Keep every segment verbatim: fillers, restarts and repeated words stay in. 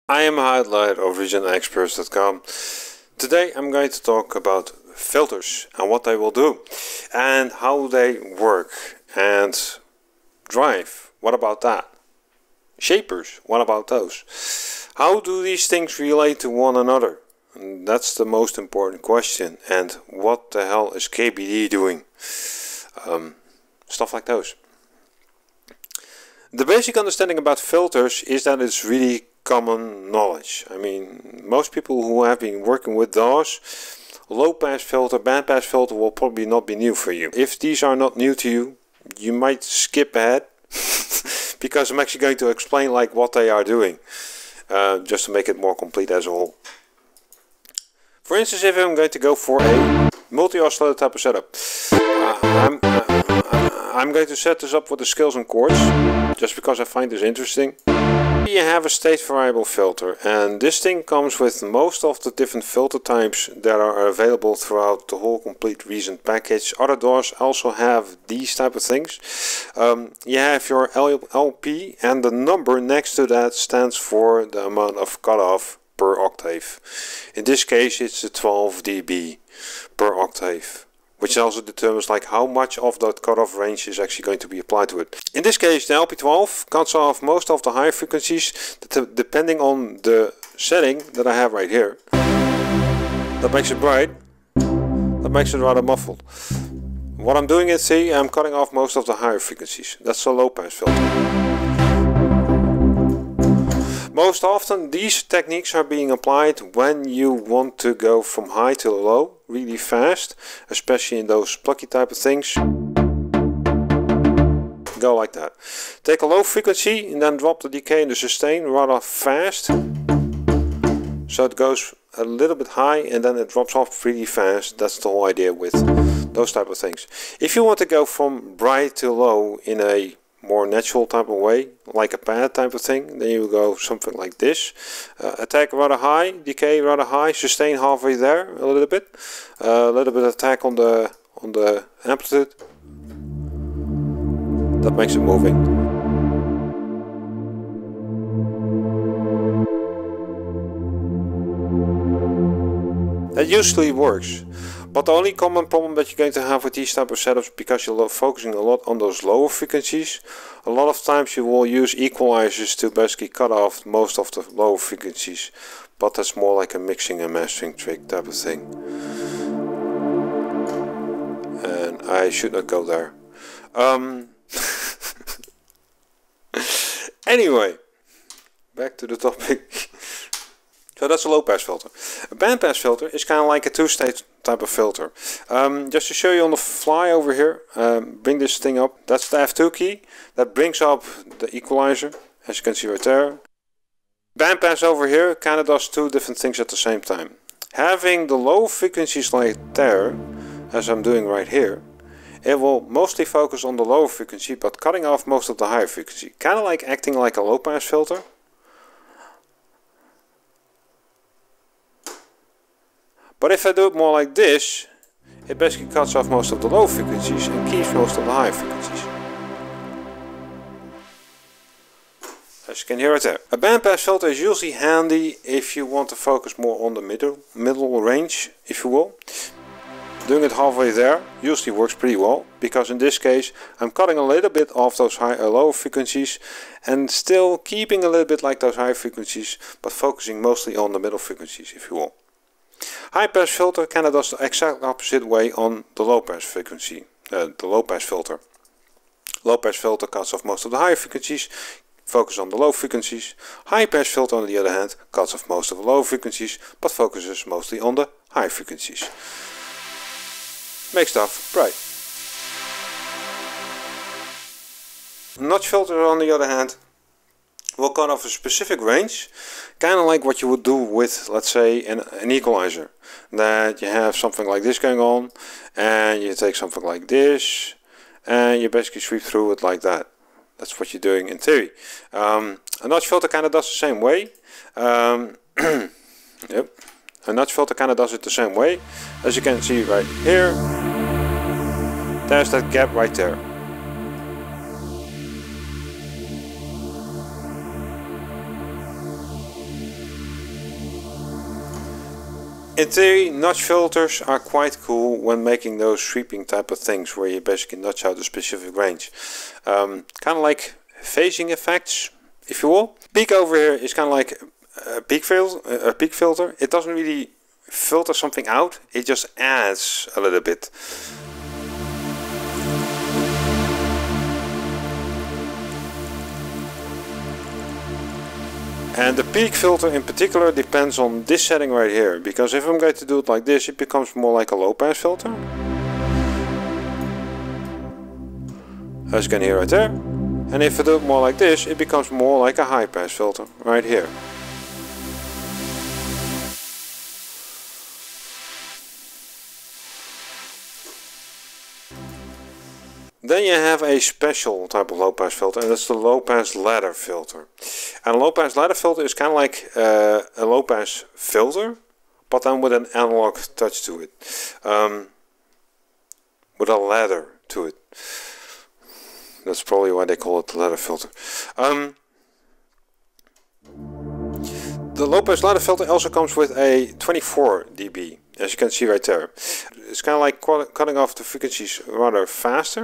I am Highlight of Region Experts dot com. Today I'm going to talk about filters and what they will do and how they work. And drive, what about that? Shapers, what about those? How do these things relate to one another? And that's the most important question. And what the hell is K B D doing? Um, stuff like those. The basic understanding about filters is that it's really common knowledge. I mean, most people who have been working with D A Ws, low pass filter, band pass filter will probably not be new for you. If these are not new to you, you might skip ahead because I'm actually going to explain like what they are doing, uh, just to make it more complete as a whole. For instance, if I'm going to go for a multi-oscillator type of setup, uh, I'm, uh, I'm going to set this up with the scales and chords, just because I find this interesting. You have a state variable filter, and this thing comes with most of the different filter types that are available throughout the whole complete Reason package. Other D A Ws also have these type of things. Um, you have your L P, and the number next to that stands for the amount of cutoff per octave. In this case it's a twelve D B per octave, which also determines like how much of that cutoff range is actually going to be applied to it. In this case the L P twelve cuts off most of the high frequencies depending on the setting that I have right here. That makes it bright, that makes it rather muffled. What I'm doing is, see, I'm cutting off most of the higher frequencies. That's a low pass filter. Most often these techniques are being applied when you want to go from high to low really fast, especially in those plucky type of things. Go like that. Take a low frequency and then drop the decay and the sustain rather fast, so it goes a little bit high and then it drops off really fast. That's the whole idea with those type of things. If you want to go from bright to low in a more natural type of way, like a pad type of thing, then you go something like this. Uh, attack rather high, decay rather high, sustain halfway there a little bit, uh, a little bit of attack on the on the amplitude. That makes it moving. That usually works. But the only common problem that you're going to have with these type of setups, because you're focusing a lot on those lower frequencies, a lot of times you will use equalizers to basically cut off most of the lower frequencies. But that's more like a mixing and mastering trick type of thing. And I should not go there. Um, anyway, back to the topic. So that's a low pass filter. A band pass filter is kind of like a two-stage type of filter. Um, just to show you on the fly over here, um, bring this thing up. That's the F two key. That brings up the equalizer, as you can see right there. Band pass over here kind of does two different things at the same time. Having the low frequencies like there, as I'm doing right here, it will mostly focus on the lower frequency, but cutting off most of the higher frequency. Kind of like acting like a low pass filter. But if I do it more like this, it basically cuts off most of the low frequencies and keeps most of the high frequencies. As you can hear it there. A bandpass filter is usually handy if you want to focus more on the middle, middle range, if you will. Doing it halfway there usually works pretty well, because in this case I'm cutting a little bit off those high or low frequencies and still keeping a little bit like those high frequencies, but focusing mostly on the middle frequencies, if you will. High pass filter kind of does the exact opposite way on the low pass frequency, uh, the low pass filter. Low pass filter cuts off most of the high frequencies, focus on the low frequencies. High pass filter on the other hand cuts off most of the low frequencies, but focuses mostly on the high frequencies. Makes stuff bright. Notch filter on the other hand will cut off a specific range, kind of like what you would do with, let's say, an, an equalizer. That you have something like this going on, and you take something like this, and you basically sweep through it like that. That's what you're doing in theory. Um, a notch filter kind of does the same way. Um, yep. A notch filter kind of does it the same way. As you can see right here, there's that gap right there. In theory, notch filters are quite cool when making those sweeping type of things where you basically notch out a specific range. Um, kind of like phasing effects, if you will. Peak over here is kind of like a peak, fil a peak filter. It doesn't really filter something out, it just adds a little bit. And the peak filter in particular depends on this setting right here, because if I'm going to do it like this, it becomes more like a low pass filter. As you can hear right there. And if I do it more like this, it becomes more like a high pass filter right here. Then you have a special type of low pass filter, and that's the low pass ladder filter. And a low pass ladder filter is kind of like uh, a low pass filter, but then with an analog touch to it. Um, with a ladder to it. That's probably why they call it the ladder filter. Um, the low pass ladder filter also comes with a twenty-four D B, as you can see right there. It's kind of like cutting off the frequencies rather faster.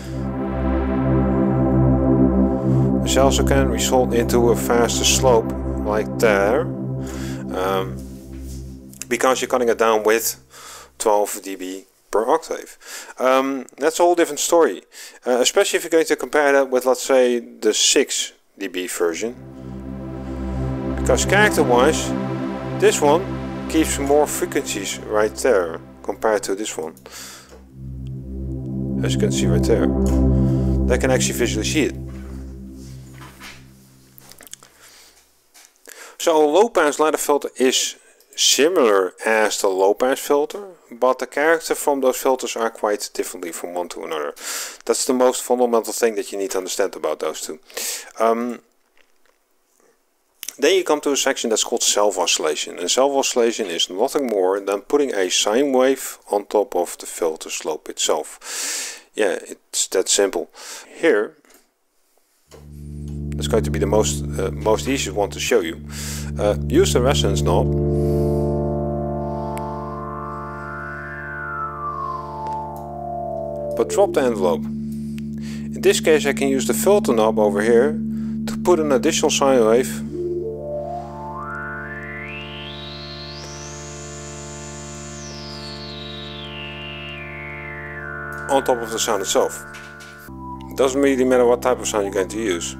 Which also can result into a faster slope, like there. Um, because you're cutting it down with twelve D B per octave. Um, that's a whole different story. Uh, especially if you're going to compare that with, let's say, the six D B version. Because character-wise, this one keeps more frequencies right there compared to this one. As you can see right there. They can actually visually see it. So a low pass ladder filter is similar as the low pass filter, but the character from those filters are quite differently from one to another. That's the most fundamental thing that you need to understand about those two. Um, Then you come to a section that's called self-oscillation. And self-oscillation is nothing more than putting a sine wave on top of the filter slope itself. Yeah, it's that simple. Here, that's going to be the most, uh, most easiest one to show you. Uh, use the resonance knob. But drop the envelope. In this case I can use the filter knob over here to put an additional sine wave on top of the sound itself. It doesn't really matter what type of sound you're going to use.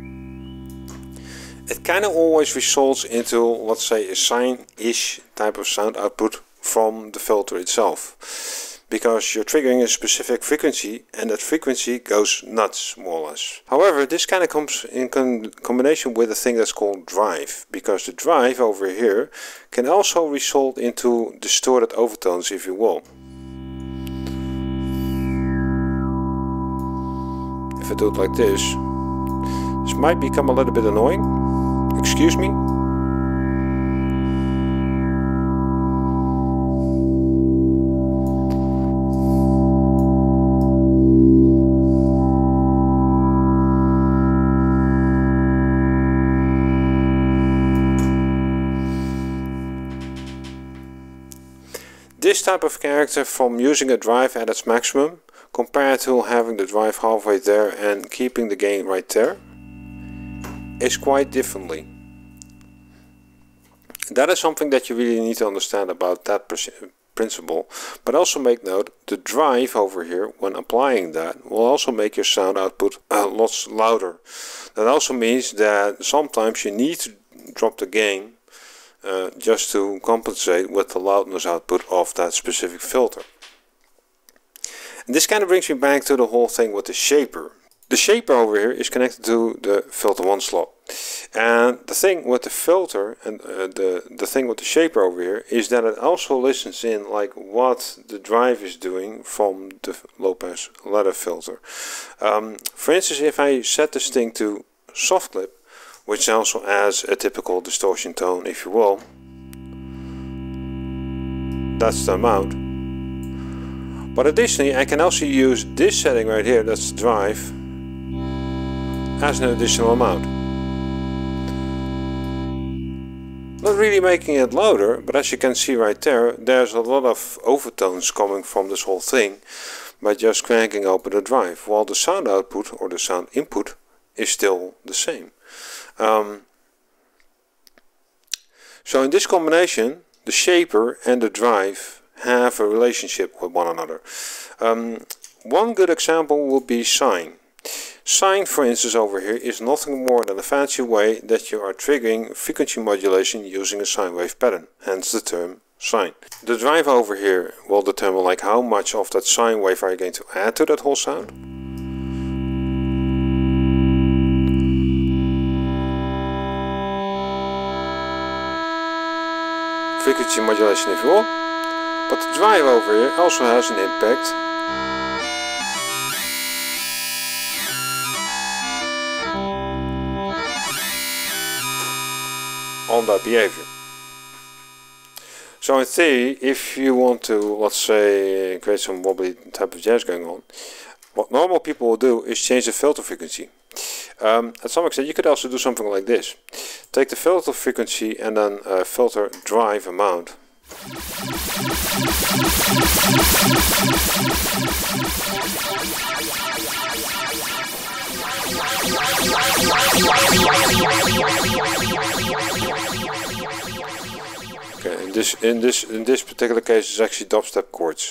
It kind of always results into, let's say, a sine-ish type of sound output from the filter itself. Because you're triggering a specific frequency and that frequency goes nuts, more or less. However, this kind of comes in con combination with a thing that's called drive. Because the drive over here can also result into distorted overtones, if you will. If I do it like this, this might become a little bit annoying. Excuse me. This type of character from using a drive at its maximum compared to having the drive halfway there and keeping the gain right there is quite differently. That is something that you really need to understand about that principle, but also make note, the drive over here, when applying that, will also make your sound output a lot louder. That also means that sometimes you need to drop the gain uh, just to compensate with the loudness output of that specific filter. And this kind of brings me back to the whole thing with the shaper. The shaper over here is connected to the filter one slot. And the thing with the filter and uh, the, the thing with the shaper over here is that it also listens in like what the drive is doing from the low pass ladder filter. Um, for instance, if I set this thing to soft clip, which also adds a typical distortion tone, if you will, that's the amount. But additionally, I can also use this setting right here, that's the drive, as an additional amount. Not really making it louder, but as you can see right there, there's a lot of overtones coming from this whole thing by just cranking open the drive, while the sound output or the sound input is still the same. Um, so in this combination, the shaper and the drive have a relationship with one another. Um, one good example would be sine. Sine, for instance, over here is nothing more than a fancy way that you are triggering frequency modulation using a sine wave pattern, hence the term sine. The drive over here will determine like how much of that sine wave are you going to add to that whole sound. Frequency modulation if you will. But the drive over here also has an impact on that behavior. So in theory, if you want to, let's say, create some wobbly type of jazz going on, what normal people will do is change the filter frequency. Um, at some extent you could also do something like this. Take the filter frequency and then uh, filter drive amount. Okay, in this in this in this particular case it's actually dubstep chords.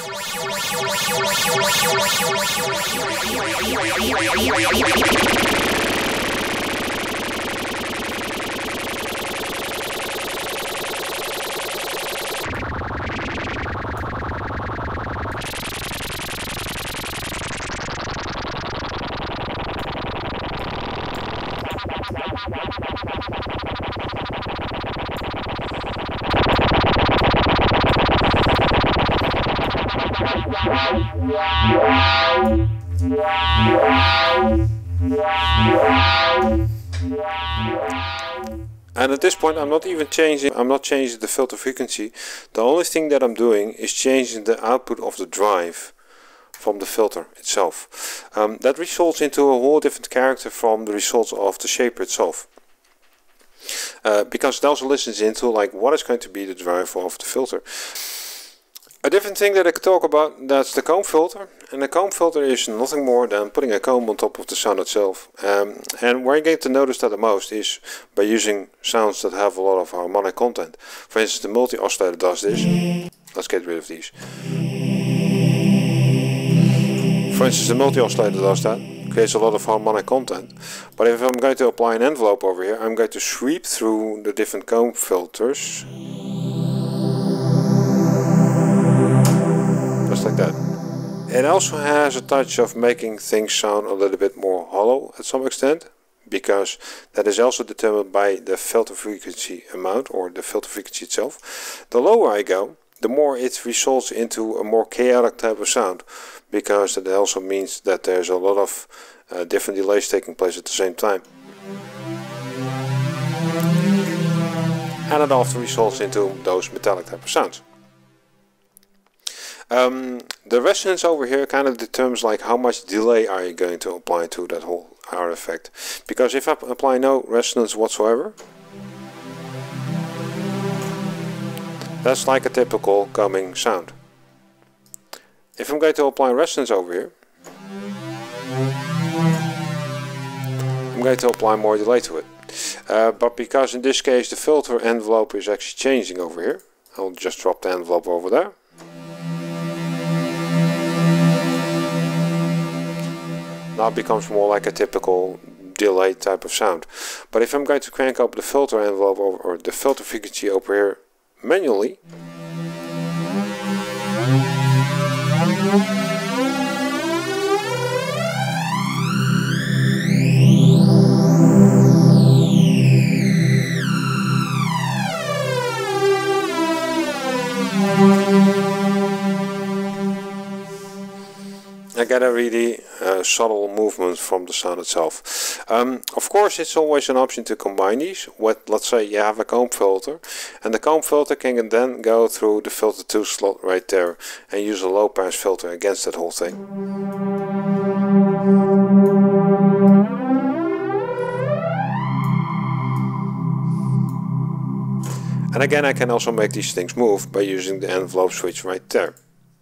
And at this point I'm not even changing, I'm not changing the filter frequency. The only thing that I'm doing is changing the output of the drive from the filter itself. Um, that results into a whole different character from the results of the shaper itself. Uh, because it also listens into like what is going to be the drive of the filter. A different thing that I could talk about, that's the comb filter. And the comb filter is nothing more than putting a comb on top of the sound itself. Um, and where you get to notice that the most is by using sounds that have a lot of harmonic content. For instance, the multi-oscillator does this. Let's get rid of these. For instance, the multi-oscillator does that. Creates a lot of harmonic content. But if I'm going to apply an envelope over here, I'm going to sweep through the different comb filters. Just like that. It also has a touch of making things sound a little bit more hollow at some extent, because that is also determined by the filter frequency amount or the filter frequency itself. The lower I go, the more it results into a more chaotic type of sound, because that also means that there's a lot of uh, different delays taking place at the same time. And it often results into those metallic type of sounds. Um, the resonance over here kind of determines like how much delay are you going to apply to that whole artifact. Because if I apply no resonance whatsoever, that's like a typical coming sound. If I'm going to apply resonance over here, I'm going to apply more delay to it. Uh, but because in this case the filter envelope is actually changing over here, I'll just drop the envelope over there. Now it becomes more like a typical delay type of sound. But if I'm going to crank up the filter envelope over, or the filter frequency over here manually, I get a really uh, subtle movement from the sound itself. Um, of course, it's always an option to combine these with, let's say you have a comb filter, and the comb filter can then go through the filter two slot right there and use a low pass filter against that whole thing. And again, I can also make these things move by using the envelope switch right there.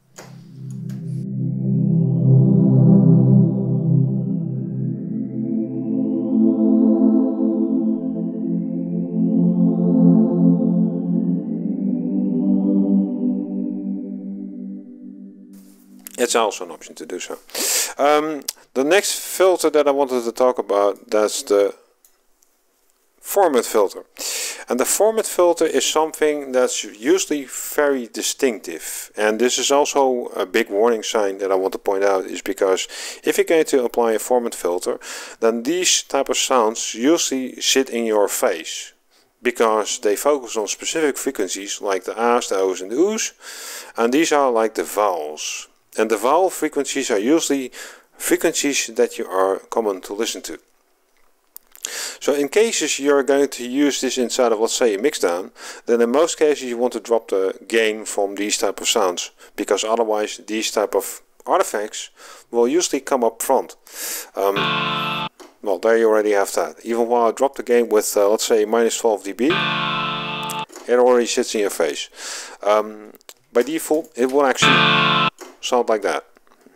It's also an option to do so. Um, the next filter that I wanted to talk about, that's the format filter. And the format filter is something that's usually very distinctive. And this is also a big warning sign that I want to point out, is because if you're going to apply a format filter, then these type of sounds usually sit in your face, because they focus on specific frequencies like the A's, the O's and the U's, and these are like the vowels. And the vowel frequencies are usually frequencies that you are common to listen to. So in cases you're going to use this inside of, let's say, a mixdown, then in most cases you want to drop the gain from these type of sounds, because otherwise these type of artifacts will usually come up front. Um, well, there you already have that. Even while I drop the gain with, uh, let's say, minus twelve D B, it already sits in your face. Um, by default, it will actually sound like that.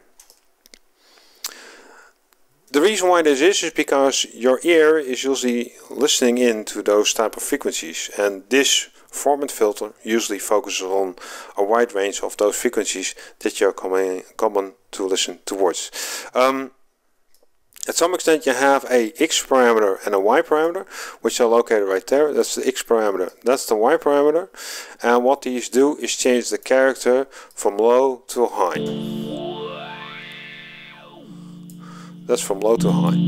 The reason why this is is because your ear is usually listening in to those type of frequencies, and this format filter usually focuses on a wide range of those frequencies that you're common, common to listen towards. Um, At some extent you have a X parameter and a Y parameter, which are located right there. That's the X parameter, that's the Y parameter. And what these do is change the character from low to high. That's from low to high.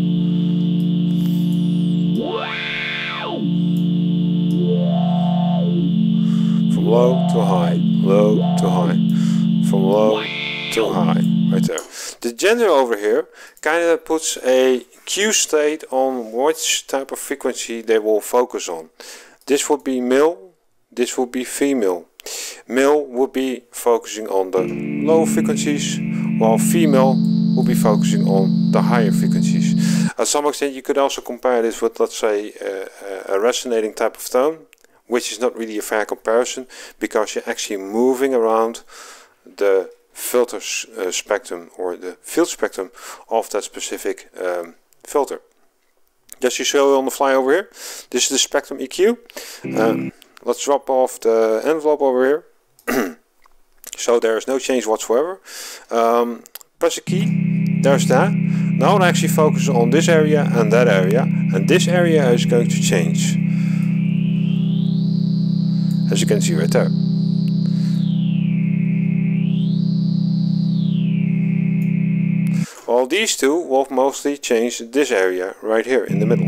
From low to high, low to high, from low to high, right there. The gender over here kind of puts a cue state on which type of frequency they will focus on. This would be male, this would be female. Male would be focusing on the low frequencies, while female would be focusing on the higher frequencies. At some extent you could also compare this with, let's say, a, a resonating type of tone, which is not really a fair comparison, because you're actually moving around the filter uh, spectrum, or the field spectrum of that specific um, filter. Just to show you on the fly over here, this is the spectrum E Q. Um, let's drop off the envelope over here. So there is no change whatsoever. Um, press a key, there's that. Now it actually focuses on this area and that area, and this area is going to change, as you can see right there. Well, these two will mostly change this area right here in the middle.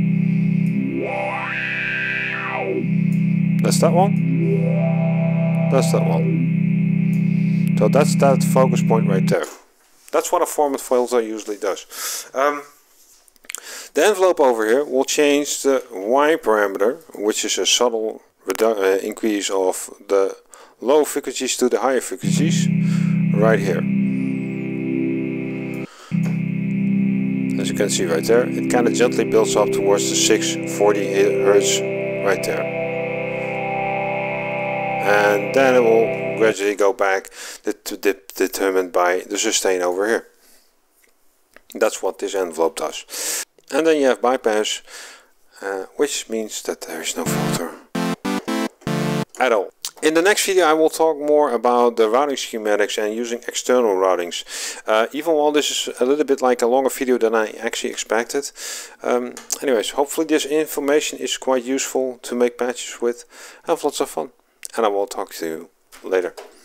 That's that one. That's that one. So that's that focus point right there. That's what a format filter usually does. Um, the envelope over here will change the Y parameter, which is a subtle uh, increase of the low frequencies to the higher frequencies, right here. As you can see right there, it kind of gently builds up towards the six forty hertz right there. And then it will gradually go back, to dip determined by the sustain over here. That's what this envelope does. And then you have bypass, uh, which means that there is no filter at all. In the next video I will talk more about the routing schematics and using external routings. Uh, even while this is a little bit like a longer video than I actually expected. Um, anyways, hopefully this information is quite useful to make patches with. Have lots of fun, and I will talk to you later.